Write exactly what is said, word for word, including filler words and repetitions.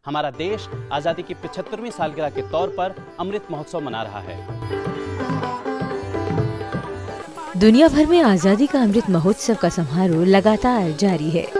हमारा देश आज़ादी की पचहत्तरवीं सालगिरह के तौर पर अमृत महोत्सव मना रहा है। दुनिया भर में आज़ादी का अमृत महोत्सव का समारोह लगातार जारी है।